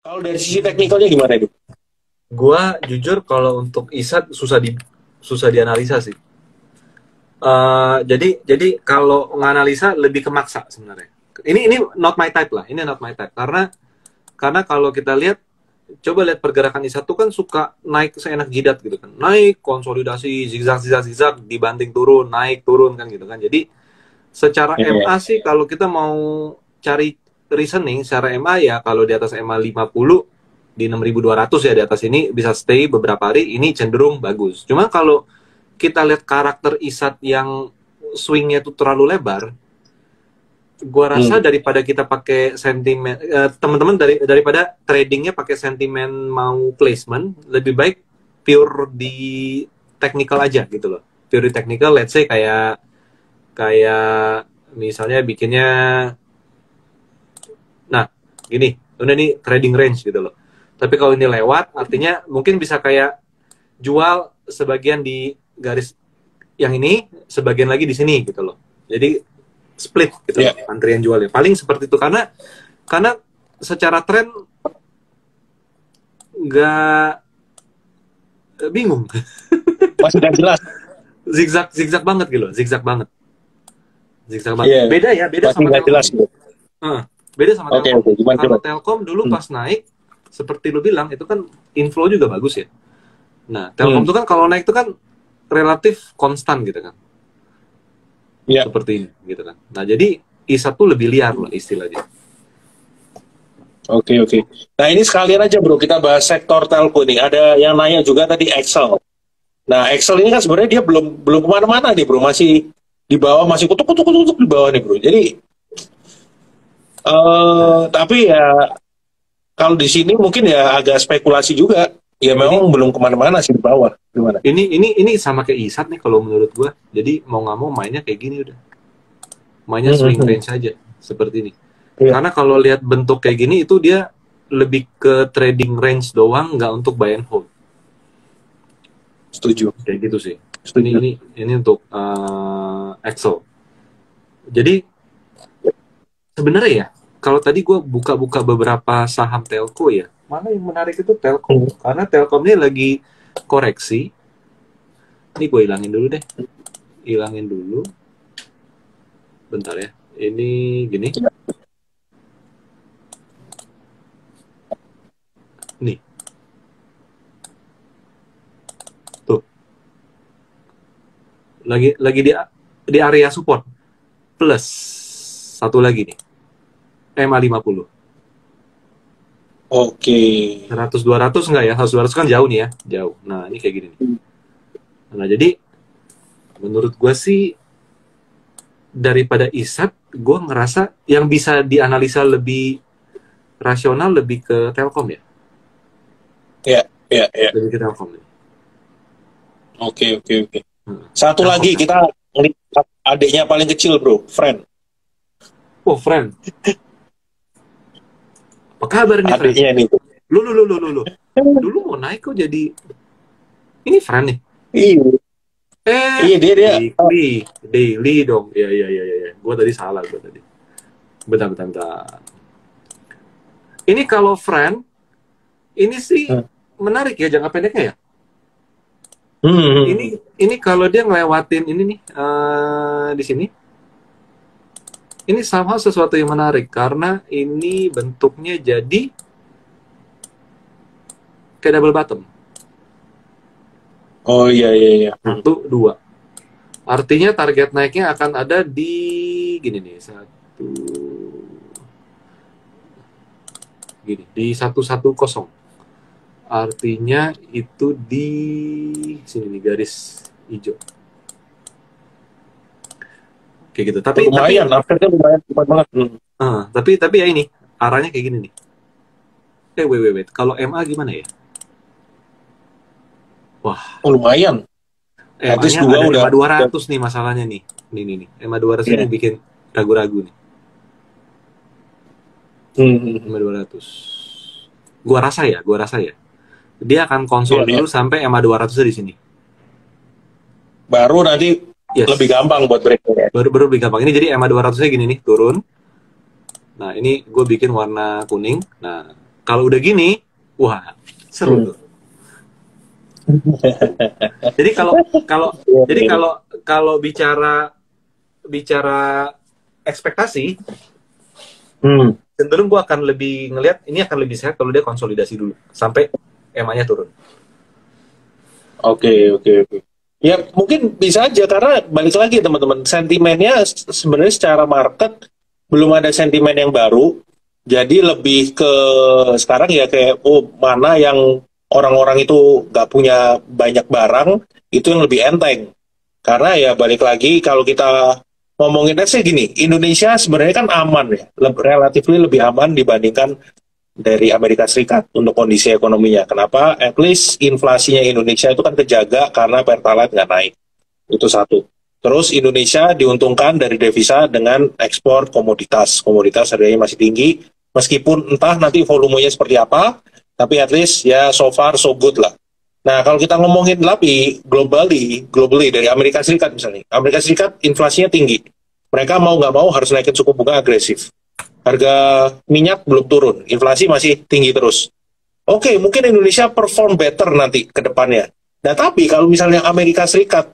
Kalau dari sisi teknikalnya gimana itu? Gua jujur kalau untuk ISAT susah dianalisa sih. Jadi kalau nganalisa lebih ke maksa sebenarnya. Ini not my type lah. Ini not my type karena kalau kita lihat, coba lihat pergerakan ISAT tuh kan suka naik seenak jidat gitu kan. Naik konsolidasi zigzag zigzag zigzag dibanting turun, naik turun kan gitu kan. Jadi secara Iya. MA sih kalau kita mau cari reasoning secara MA ya kalau di atas MA 50 di 6.200 ya di atas ini bisa stay beberapa hari ini cenderung bagus. Cuma kalau kita lihat karakter ISAT yang swingnya itu terlalu lebar, gua rasa Hmm. daripada kita pakai sentimen teman-teman daripada tradingnya pakai sentimen mau placement, lebih baik pure di technical aja gitu loh. Pure di technical, let's say kayak kayak misalnya bikinnya, nah gini, udah nih trading range gitu loh. Tapi kalau ini lewat, artinya mungkin bisa kayak jual sebagian di garis yang ini, sebagian lagi di sini gitu loh. Jadi split gitu loh, Ya. antrian jualnya. Paling seperti itu karena secara tren nggak bingung, Masih nggak jelas. zigzag zigzag banget gitu loh, zigzag banget, zigzag banget. Iya. Beda Masih sama nggak Telkom jelas. nih. Gitu. Beda sama Oke, Telkom oke. nih. Gimana Kalau coba? Telkom dulu Hmm. pas naik, seperti lu bilang itu kan inflow juga bagus ya. Nah, Telkom Hmm. itu kan kalau naik itu kan relatif konstan gitu kan, Ya. seperti ini gitu kan. Nah, jadi ISA tuh lebih liar lah istilahnya. Oke, oke. Nah, ini sekalian aja bro, kita bahas sektor telco nih. Ada yang nanya juga tadi Excel. Nah, Excel ini kan sebenarnya dia belum belum kemana-mana nih bro, masih di bawah, masih kutuk kutuk kutuk kutuk di bawah nih bro. Jadi, tapi ya kalau di sini mungkin ya agak spekulasi juga. Ya Ini memang belum kemana-mana sih di bawah. Gimana? ini sama kayak ISAT nih kalau menurut gua. Jadi mau nggak mau mainnya kayak gini udah. Mainnya Hmm, hmm, swing hmm. range aja seperti ini. Iya, Karena kalau lihat bentuk kayak gini itu dia lebih ke trading range doang, nggak untuk buy and hold. setuju, Kayak gitu sih. Ini setuju. ini ini untuk Excel. Jadi sebenarnya ya, kalau tadi gue buka-buka beberapa saham telco ya, mana yang menarik itu Telkom. Hmm. Karena Telkom ini lagi koreksi. Ini gue hilangin dulu deh. Hilangin dulu. Bentar ya. Ini gini. Nih. Tuh. Lagi di area support. Plus. Satu lagi nih. MA 50. Oke. 100 200 enggak ya? 100 200 kan jauh nih ya. Jauh. Nah, ini kayak gini nih. Nah, jadi menurut gue sih daripada ISAT, gue ngerasa yang bisa dianalisa lebih rasional lebih ke Telkom ya, Ya, ya, ya. lebih ke Telkom ya. Oke, oke, oke. Satu Telkom, lagi kita lihat adiknya paling kecil bro, friend. oh friend, apa kabar nih friend? Adiknya ini tuh. Lu, dulu mau naik kok jadi ini friend nih. Iya, iya dia Daily dong, ya, gue tadi salah gue tadi. Bentar. Ini kalau friend, ini sih Hmm. menarik ya jangka pendeknya ya. Hmm. Ini kalau dia ngelewatin ini nih di sini, ini sama sesuatu yang menarik karena ini bentuknya jadi kayak double bottom. Oh iya, iya, iya. Satu, dua. Artinya target naiknya akan ada di gini nih, satu gini di 110. Artinya itu di sini nih garis hijau. Kayak gitu. Tapi Lumayan, update-nya lumayan cepat banget. Hmm. tapi ya ini arahnya kayak gini nih. Wait. Kalau MA gimana ya? Wah, Oh, lumayan. At least MA-nya dua ada udah. MA 200 nih masalahnya nih. Nih. MA 200 ini Iya. bikin ragu-ragu nih. Hmm. MA 200. Gua rasa ya. Dia akan Iya, konsol iya. dulu sampai MA 200 di sini. Baru nanti lebih Yes. gampang buat breaknya. Baru lebih gampang. Ini jadi MA 200-nya gini nih, turun. Nah, ini gue bikin warna kuning. Nah, Kalau udah gini, wah seru tuh. Jadi kalau kalau jadi kalau kalau bicara bicara ekspektasi, Hmm. cenderung gue akan lebih ngelihat ini akan lebih sehat kalau dia konsolidasi dulu sampai EMA-nya turun. Oke, oke, oke. Ya mungkin bisa aja karena balik lagi teman-teman, sentimennya sebenarnya secara market belum ada sentimen yang baru. Jadi lebih ke sekarang ya kayak oh mana yang orang-orang itu nggak punya banyak barang itu yang lebih enteng. Karena ya balik lagi kalau kita ngomongin sih gini, Indonesia sebenarnya kan aman ya, relatif lebih aman dibandingkan dari Amerika Serikat untuk kondisi ekonominya. Kenapa? At least inflasinya Indonesia itu kan kejaga karena Pertalite nggak naik. Itu satu. Terus Indonesia diuntungkan dari devisa dengan ekspor komoditas. Komoditas harganya masih tinggi, meskipun entah nanti volumenya seperti apa, tapi at least ya so far so good lah. Nah, kalau kita ngomongin lebih globally dari Amerika Serikat misalnya, Amerika Serikat inflasinya tinggi. Mereka mau nggak mau harus naikin suku bunga agresif. Harga minyak belum turun, inflasi masih tinggi terus. Oke, mungkin Indonesia perform better nanti ke depannya. Nah, tapi kalau misalnya Amerika Serikat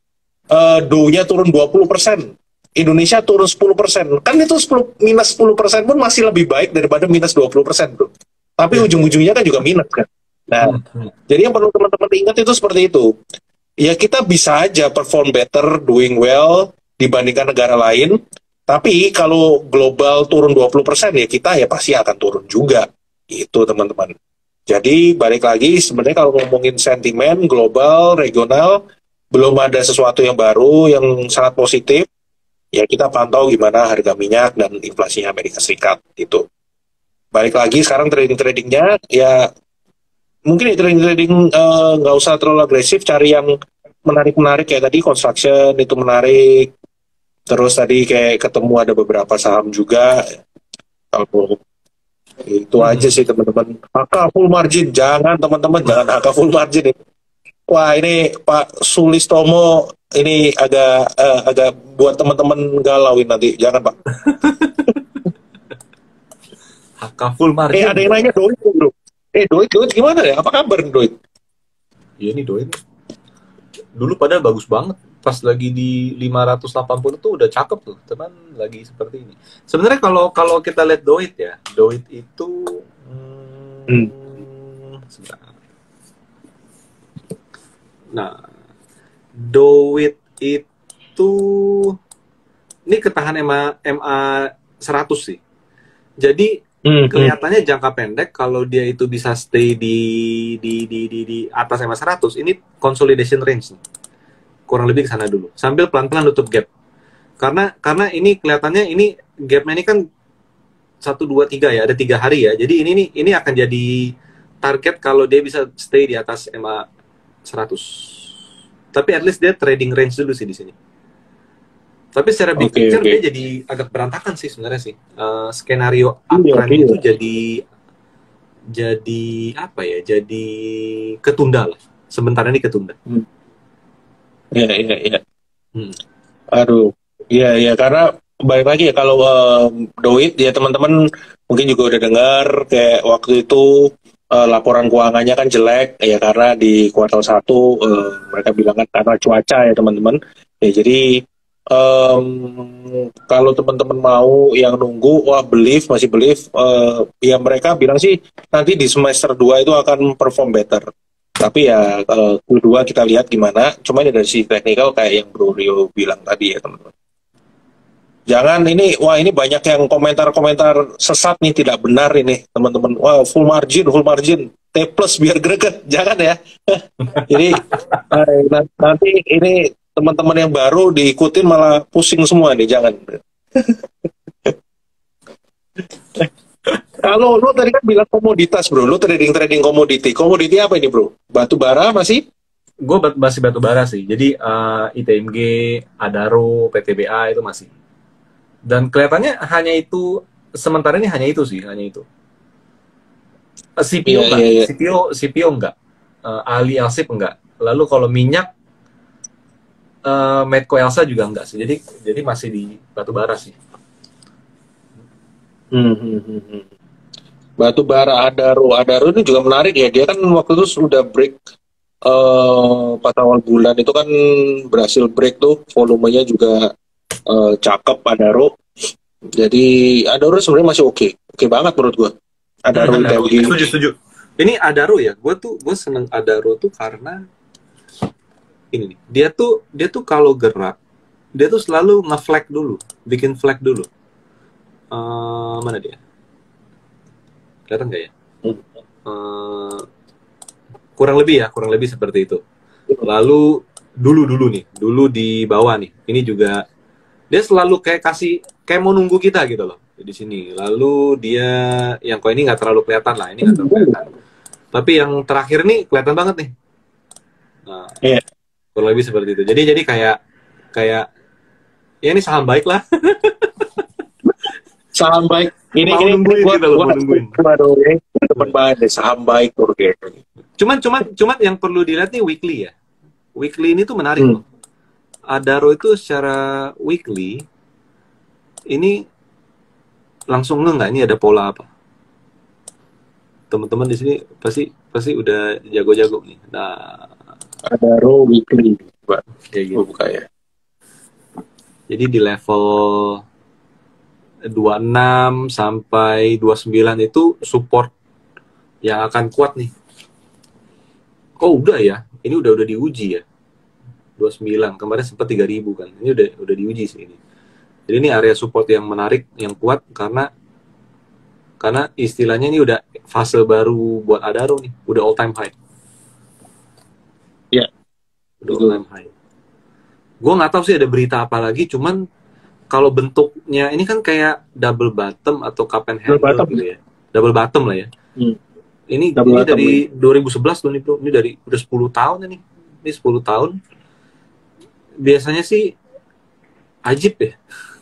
Dow-nya turun 20%, Indonesia turun 10%. Kan itu 10, minus 10% pun masih lebih baik daripada minus 20%, bro. Tapi Ya. ujung-ujungnya kan juga minus, kan. Nah, jadi yang perlu teman-teman ingat itu seperti itu. Ya kita bisa aja perform better, doing well dibandingkan negara lain. Tapi kalau global turun 20%, ya kita ya pasti akan turun juga. Itu teman-teman. Jadi balik lagi sebenarnya kalau ngomongin sentimen global, regional, belum ada sesuatu yang baru yang sangat positif. Ya kita pantau gimana harga minyak dan inflasinya Amerika Serikat itu. Balik lagi sekarang trading-tradingnya ya mungkin ya trading-trading nggak usah terlalu agresif, cari yang menarik-menarik kayak tadi construction itu menarik. Terus tadi kayak ketemu ada beberapa saham juga. Kalau itu aja sih teman-teman. HK full margin, jangan teman-teman, jangan HK full margin. Wah ini Pak Sulistomo ini agak buat teman-teman galauin nanti, jangan Pak. HK full margin. Ada yang nanya Doit bro. Doit gimana ya? Apa kabar Doit? Iya nih Doit. Dulu padahal bagus banget. Pas lagi di 580 tuh udah cakep tuh. Teman lagi seperti ini. Sebenarnya kalau kalau kita lihat Doit ya, Doit itu sebentar. Nah, Doit itu ini ketahan MA 100 sih. Jadi kelihatannya jangka pendek kalau dia itu bisa stay di atas MA 100, ini consolidation range nih. Kurang lebih ke sana dulu. Sambil pelan-pelan nutup gap. Karena ini kelihatannya ini gapnya ini kan 1, 2, 3 ya, ada 3 hari ya. Jadi ini akan jadi target kalau dia bisa stay di atas MA 100. Tapi at least dia trading range dulu sih di sini. Tapi secara big picture dia jadi agak berantakan sih sebenarnya sih. Skenario uptrend itu jadi apa ya? Jadi ketunda lah. Sebentar ini ketunda. Iya. Aduh, iya karena balik lagi ya kalau Doit ya teman-teman mungkin juga udah dengar kayak waktu itu laporan keuangannya kan jelek ya karena di kuartal 1 mereka bilang kan karena cuaca ya teman-teman. Ya jadi kalau teman-teman mau yang nunggu wah masih believe ya mereka bilang sih nanti di semester 2 itu akan perform better. Tapi ya Q2 kita lihat gimana. Cuma ini dari sisi teknikal kayak yang Bro Rio bilang tadi ya teman-teman. Jangan wah ini banyak yang komentar-komentar sesat nih, tidak benar ini teman-teman. Wah full margin, T plus biar greget. Jangan ya. Jadi nanti ini teman-teman yang baru diikutin malah pusing semua nih, jangan. Kalau lu tadi kan bilang komoditas bro, lu trading komoditi apa ini bro? Batu bara masih? Gue masih batu bara sih, jadi ITMG, Adaro, PTBA itu masih. Dan kelihatannya hanya itu, sementara ini hanya itu sih, hanya itu. CPO enggak, iya. CPO enggak, Ali Elsip enggak. Lalu kalau minyak, Medco Elsa juga enggak sih, jadi masih di batu bara sih. Batu bara Adaro. Adaro ini juga menarik ya. Dia kan waktu itu sudah break pas awal bulan itu kan berhasil break tuh, volumenya juga cakep Adaro. Jadi Adaro sebenarnya masih oke. Oke banget menurut gua. Adaro ITMG. Setuju. Ini Adaro ya. Gue seneng Adaro tuh karena ini nih. Dia tuh kalau gerak, dia tuh selalu nge-flag dulu, bikin flag dulu. Mana dia? Kelihatan nggak ya? Kurang lebih seperti itu. Lalu dulu di bawah nih, ini juga dia selalu kayak mau nunggu kita gitu loh di sini. Lalu dia yang kok ini nggak terlalu kelihatan lah, ini nggak terlalu kelihatan. Tapi yang terakhir nih kelihatan banget nih. Nah, kurang lebih seperti itu. Jadi kayak ya ini saham baik lah. Saham baik. Ini gua nungguin. Teman banget deh, saham baik Urgen. Cuman yang perlu dilihat nih weekly ya. Weekly ini tuh menarik loh. Adaro itu secara weekly ini langsung nggak ini ada pola apa? Teman-teman di sini pasti udah jago-jago nih. Nah, Adaro weekly, Pak. Kayak gitu. Buka ya. Jadi di level 26 sampai 29 itu support yang akan kuat nih. Oh udah ya, ini udah diuji ya. 29, kemarin sempat 3.000 kan. Ini udah diuji sih ini. Jadi ini area support yang menarik, yang kuat karena istilahnya ini udah fase baru buat Adaro nih, udah all time high. Iya. Udah all time high. Gue nggak tahu sih ada berita apa lagi, cuman kalau bentuknya ini kan kayak double bottom atau cup and handle gitu ya. Double bottom lah ya. Ini dari 2011 loh nih bro. Ini dari udah 10 tahun ini. Ini 10 tahun. Biasanya sih ajib ya.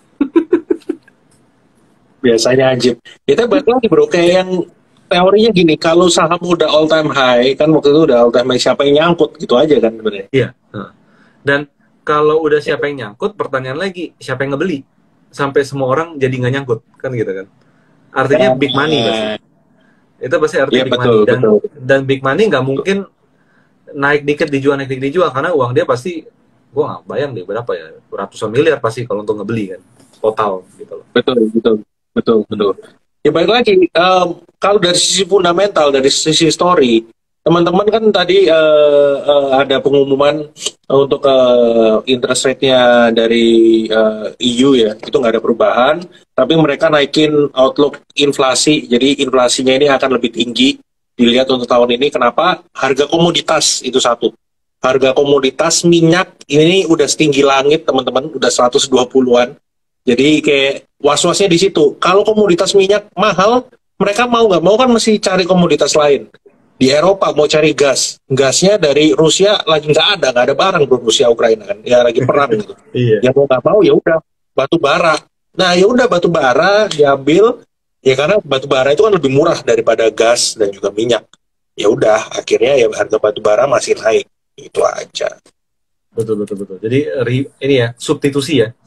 Biasanya ajib. Kita balik lagi bro, kayak yang teorinya gini, kalau saham udah all time high, kan waktu itu udah all time high, siapa yang nyangkut gitu aja kan sebenarnya. Iya. Dan kalau udah siapa yang nyangkut, pertanyaan lagi, siapa yang ngebeli? Sampai semua orang jadi nggak nyangkut, kan gitu kan. Artinya big money pasti. Itu pasti artinya big money. Dan big money nggak mungkin naik dikit dijual, karena uang dia pasti, gua nggak bayang deh berapa ya, ratusan miliar pasti kalau untuk ngebeli kan, total gitu loh. Betul. Ya balik lagi, kalau dari sisi fundamental, dari sisi story, teman-teman kan tadi ada pengumuman untuk interest rate-nya dari EU ya, itu nggak ada perubahan, tapi mereka naikin outlook inflasi, jadi inflasinya ini akan lebih tinggi dilihat untuk tahun ini. Kenapa? Harga komoditas itu satu. Harga komoditas minyak ini udah setinggi langit teman-teman, udah 120-an. Jadi kayak was-wasnya di situ. Kalau komoditas minyak mahal, mereka mau nggak mau kan mesti cari komoditas lain. Di Eropa mau cari gasnya dari Rusia lagi nggak ada barang bro, Rusia Ukraina kan, ya lagi perang gitu. Ya mau nggak mau ya udah batu bara. Nah ya udah batu bara diambil ya karena batu bara itu kan lebih murah daripada gas dan juga minyak. Ya udah akhirnya ya harga batu bara masih naik, itu aja. Betul. Jadi ini ya substitusi ya.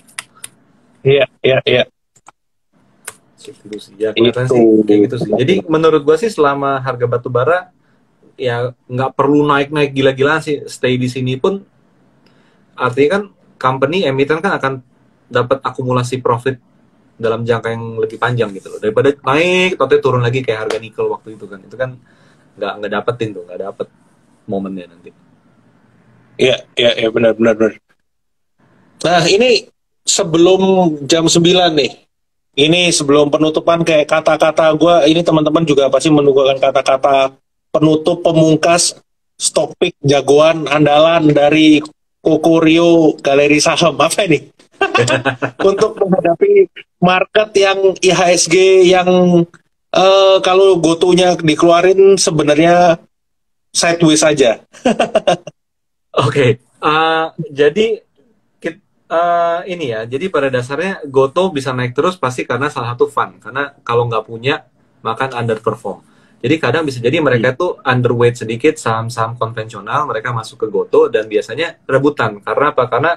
Iya. Substitusi ya, kelihatan sih kayak gitu sih. Jadi menurut gua sih selama harga batu bara ya nggak perlu naik gila-gilaan sih, stay di sini pun artinya kan company emiten kan akan dapat akumulasi profit dalam jangka yang lebih panjang gitu loh, daripada naik tapi turun lagi kayak harga nikel waktu itu kan nggak dapetin tuh, nggak dapet momennya nanti. Iya benar. Nah ini sebelum jam 9 nih. Ini sebelum penutupan kayak kata-kata gue, ini teman-teman juga pasti menunggukan kata-kata penutup pemungkas stock pick jagoan andalan dari Kokorio Galeri Saham. Apa ini? Untuk menghadapi market yang IHSG yang kalau gotonya dikeluarin sebenarnya sideways saja. Oke. Jadi ini ya, jadi pada dasarnya Goto bisa naik terus pasti karena salah satu fund, karena kalau nggak punya makan underperform. Jadi kadang bisa jadi mereka tuh underweight sedikit saham-saham konvensional, mereka masuk ke Goto dan biasanya rebutan. Karena apa? Karena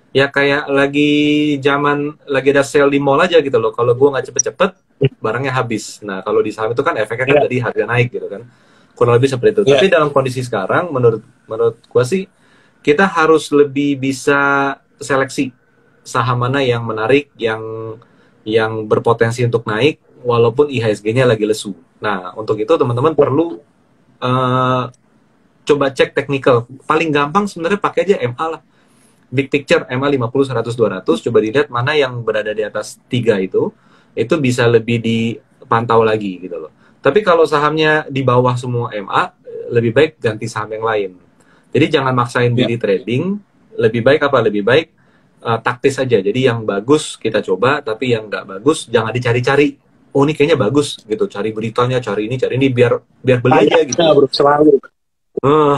Ya kayak lagi ada sale di mall aja gitu loh. Kalau gue nggak cepet-cepet, barangnya habis. Nah kalau di saham itu kan efeknya kan Ya, tadi harga naik gitu kan. Kurang lebih seperti itu. Tapi ya. dalam kondisi sekarang, menurut gue sih, kita harus lebih bisa seleksi saham mana yang menarik, yang berpotensi untuk naik, walaupun IHSG-nya lagi lesu. Nah untuk itu teman-teman perlu eh, coba cek technical. Paling gampang sebenarnya pakai aja MA lah. Big picture MA 50, 100, 200, coba dilihat mana yang berada di atas 3 itu bisa lebih dipantau lagi gitu loh. Tapi kalau sahamnya di bawah semua MA, lebih baik ganti saham yang lain. Jadi jangan maksain Ya. diri trading, lebih baik apa? Lebih baik taktis aja. Jadi yang bagus kita coba, tapi yang nggak bagus jangan dicari-cari. Oh ini kayaknya bagus gitu, cari beritanya, cari ini, biar biar beli aja gitu Kayaknya loh. bro, selalu. Eh,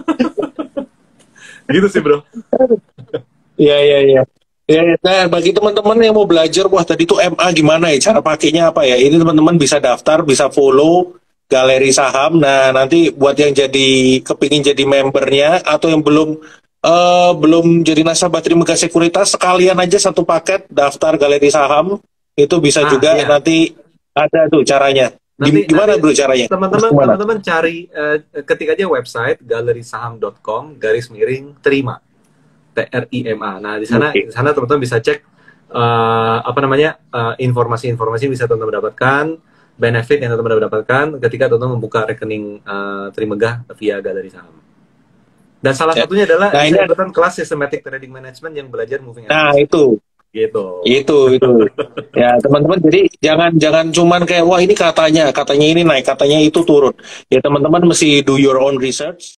gitu sih bro. Iya, iya, iya. Ya, ya. Nah, bagi teman-teman yang mau belajar, wah tadi tuh MA gimana ya, cara pakainya apa ya? Ini teman-teman bisa daftar, bisa follow galeri saham. Nah, nanti buat yang kepingin jadi membernya atau yang belum jadi nasabah Trimegah Sekuritas, sekalian aja satu paket daftar galeri saham. Itu bisa Ah juga iya, nanti ada tuh caranya. nanti Gimana bro caranya? Harus teman-teman kemana? teman-teman cari ketik aja website galerisaham.com garis miring terima TRIMA. Nah Oke. di sana teman-teman bisa cek apa namanya informasi-informasi bisa teman-teman dapatkan, benefit yang teman-teman dapatkan ketika teman-teman membuka rekening Trimegah via galeri saham. Dan salah Ya. satunya adalah Nah, ini bisa ikutan kelas systematic trading management yang belajar moving nah average itu. gitu. Itu. Ya, teman-teman, jadi jangan jangan cuman kayak wah ini katanya ini naik, katanya itu turun. Ya, teman-teman mesti do your own research.